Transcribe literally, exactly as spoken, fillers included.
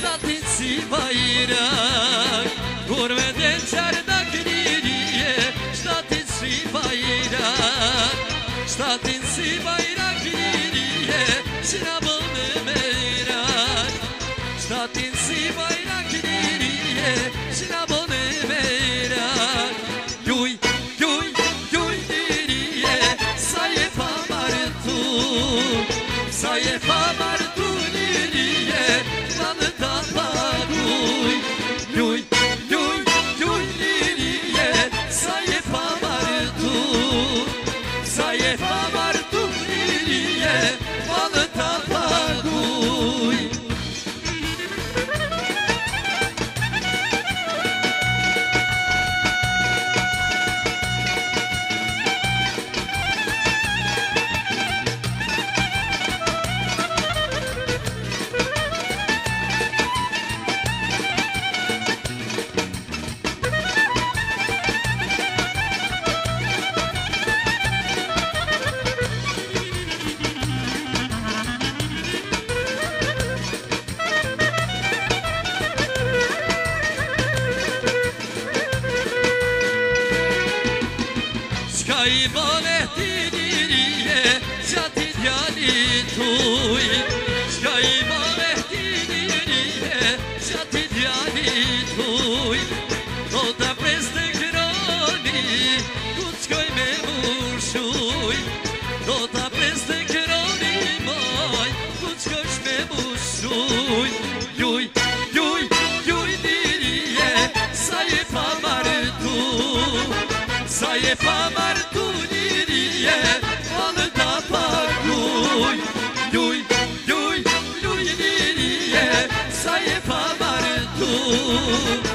shtatin si bajrak, kur me del qardak lirije, shtatin si bajrak, shtatin si bajrak lirije, që na bënë mejrak, shtatin si bajrak lirije, që na bënë mejrak. Juj, juj, juj lirije, sa je pa martu, sa je pa martu lirije, ma në ta paguj. Juj, juj, juj lirije, sa je pa martu, sa je pa martu lirije, ma në ta paguj. Qka i bane ti lirije, qati djali tuj, qka i bane ti lirije, qati djali tuj, do ta pres të kroni, ku t'shkoj me mushuj, do ta pres të kroni moj, ku t'shkosh me mushuj. Juj, juj, juj lirije, sa je pa martu, sa je pa martu lirije, ma në ta paguj. Juj, juj, juj lirije, sa je pa martu.